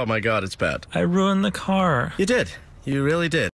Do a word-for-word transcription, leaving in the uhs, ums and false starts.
Oh my God, it's bad. I ruined the car. You did. You really did.